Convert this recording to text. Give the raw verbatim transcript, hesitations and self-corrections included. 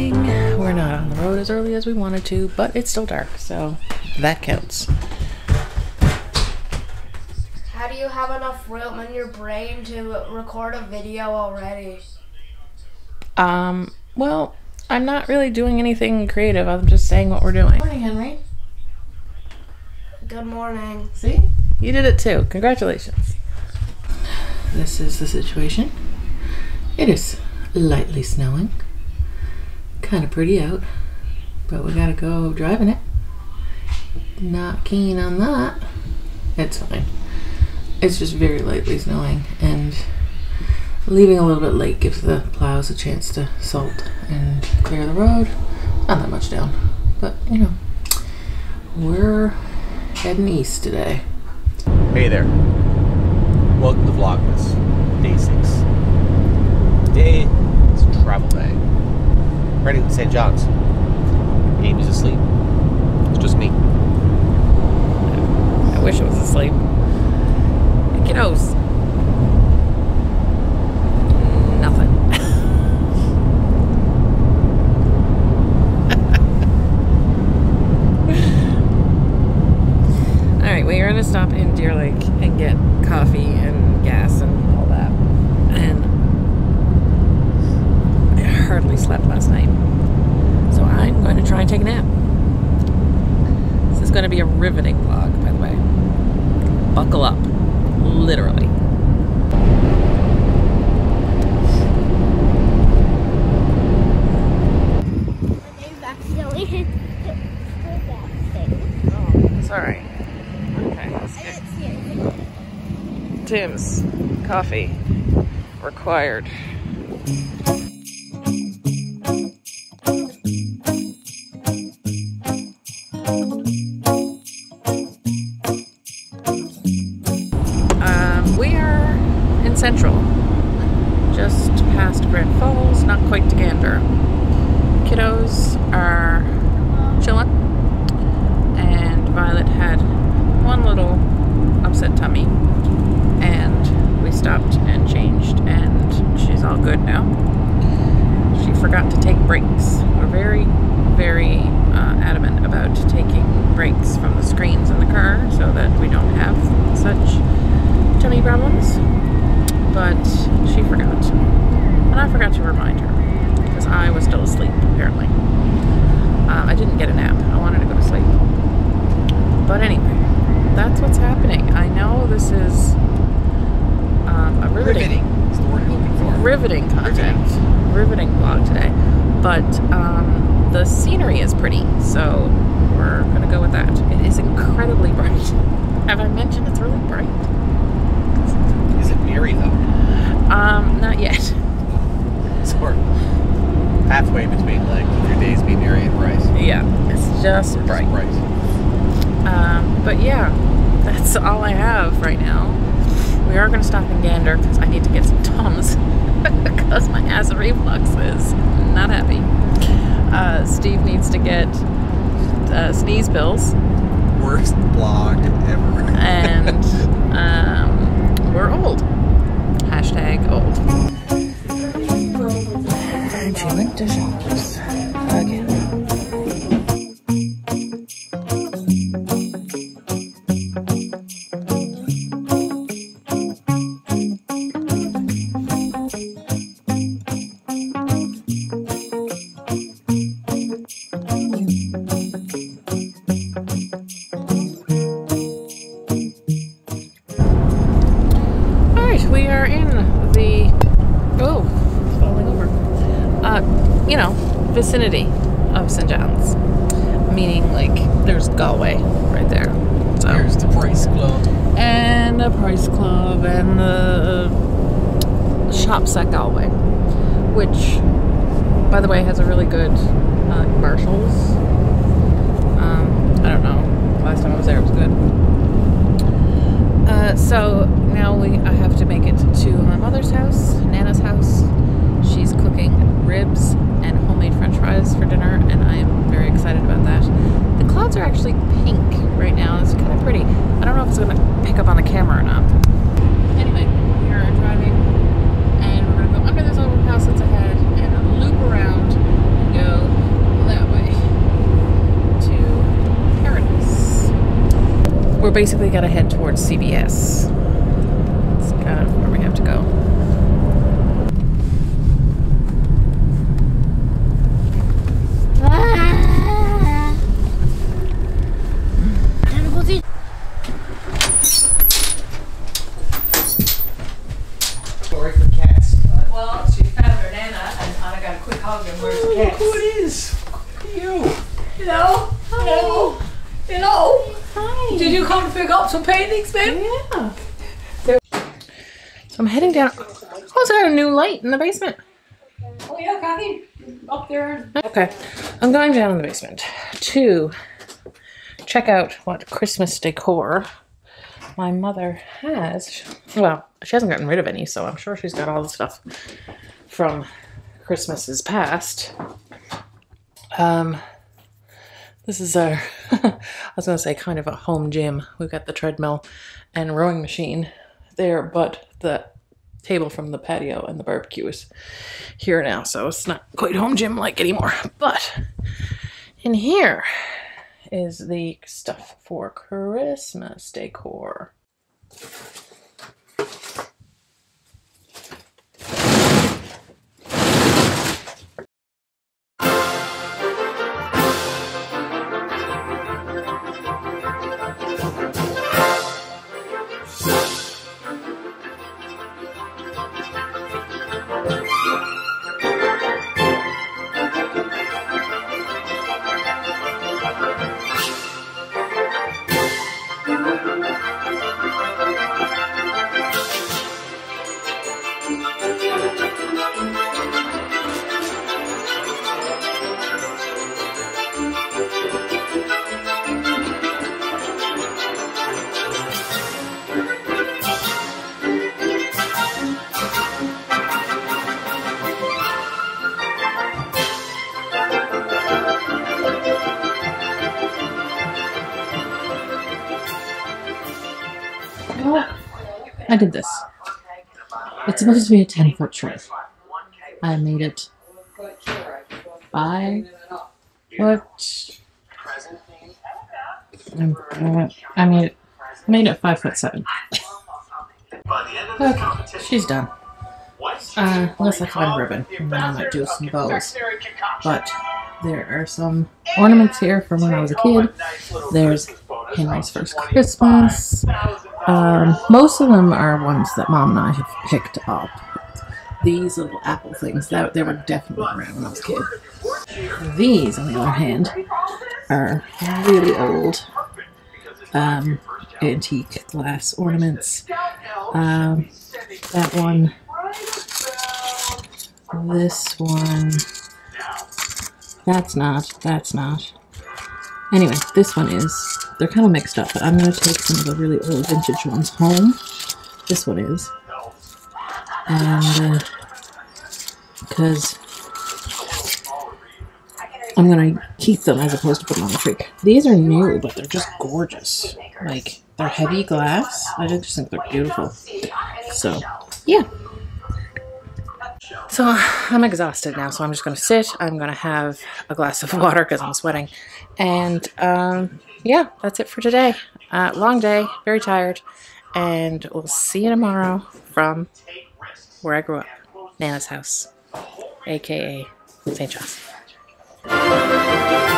morning. We're not on the road as early as we wanted to, but it's still dark, so that counts. How do you have enough room in your brain to record a video already? Um, well, I'm not really doing anything creative. I'm just saying what we're doing. Good morning, Henry. Good morning. See? You did it too. Congratulations. This is the situation. It is lightly snowing. Kind of pretty out, but we gotta go driving it. Not keen on that. It's fine. It's just very lightly snowing, and leaving a little bit late gives the plows a chance to salt and clear the road. Not that much down, but you know, we're heading east today. Hey there. Welcome to Vlogmas, day six. Today is travel day. Ready with Saint John's. Amy's asleep. It's just me. I wish it was asleep. Kiddos. Nothing. Alright, we are going to stop in Deer Lake and get coffee and gas and all that. And I hardly slept last night. So I'm going to try and take a nap. This is going to be a riveting vlog, by the way. Buckle up. Literally. They've accidentally hit that thing. Oh, it's alright. Okay, let's get Tim's coffee required. Central, just past Grand Falls, not quite to Gander. Kiddos are chilling, and Violet had one little upset tummy, and we stopped and changed, and she's all good now. She forgot to take breaks. We're very, very uh, adamant about taking breaks from the screens in the car so that we don't have such tummy problems. But she forgot, and I forgot to remind her because I was still asleep apparently. Um, I didn't get a nap. I wanted to go to sleep. But anyway, that's what's happening. I know this is um, a riveting, Riveting. That's the word you're looking for. riveting content, riveting, riveting vlog today. But um, the scenery is pretty, so we're gonna go with that. It is incredibly bright. Have I mentioned it's really bright? Is it eerie though? Um, not yet. Sort of halfway between like your days being eerie and bright. Yeah, it's just Or bright. Just bright. Um, but yeah, that's all I have right now. We are going to stop in Gander because I need to get some Tums because my acid reflux is not happy. Uh, Steve needs to get uh, sneeze pills. Worst vlog ever. And um, we're old. Hashtag old. And she went to shops again. We are in the, oh, it's falling over, uh, you know, vicinity of Saint John's, meaning like there's Galway right there. So There's the Price Club. And the Price Club and the shops at Galway, which, by the way, has a really good uh, Marshalls. Um, I don't know, last time I was there it was good. Uh, so now we I have to make it to my mother's house, Nana's house. She's cooking ribs and homemade french fries for dinner, and I am very excited about that. The clouds are actually pink right now. It's kind of pretty. I don't know if it's going to pick up on the camera or not. Anyway, we are driving, and we're going to go under this overpass that's ahead and loop around and go we're basically got to head towards C B S. That's kind of where we have to go. Story for cats. Well, she found her Nana, and Anna got a quick hug, and where's the cats? Who it is? You. Hello? Hello? Hello? Hi. Did you come to pick up some paintings, babe? Yeah. So I'm heading down. Oh, it's got a new light in the basement. Oh yeah, Kathy, up there. Okay, I'm going down in the basement to check out what Christmas decor my mother has. Well, she hasn't gotten rid of any, so I'm sure she's got all the stuff from Christmases past. Um, this is our, I was going to say kind of a home gym. We've got the treadmill and rowing machine there, but the table from the patio and the barbecue is here now, so it's not quite home gym like anymore. But in here is the stuff for Christmas decor. I did this. It's supposed to be a ten foot tray. I made it five foot. I made it, made it five foot seven. Okay, she's done. Uh, unless I find ribbon, and then I might do some bows. But there are some ornaments here from when I was a kid. There's Henry's First Christmas. Um, most of them are ones that Mom and I have picked up. These little apple things, that they were definitely around when I was a kid. These, on the other hand, are really old um, antique glass ornaments. Um, that one, this one, that's not, that's not. Anyway, this one is. They're kind of mixed up, but I'm going to take some of the really old vintage ones home. This one is. And, because uh, I'm going to keep them as opposed to put them on the tree. These are new, but they're just gorgeous. Like, they're heavy glass. I just think they're beautiful. So, yeah. So, I'm exhausted now, so I'm just going to sit. I'm going to have a glass of water because I'm sweating. And, um... yeah, that's it for today. Uh, long day, very tired, and we'll see you tomorrow from where I grew up, Nana's house, aka Saint John.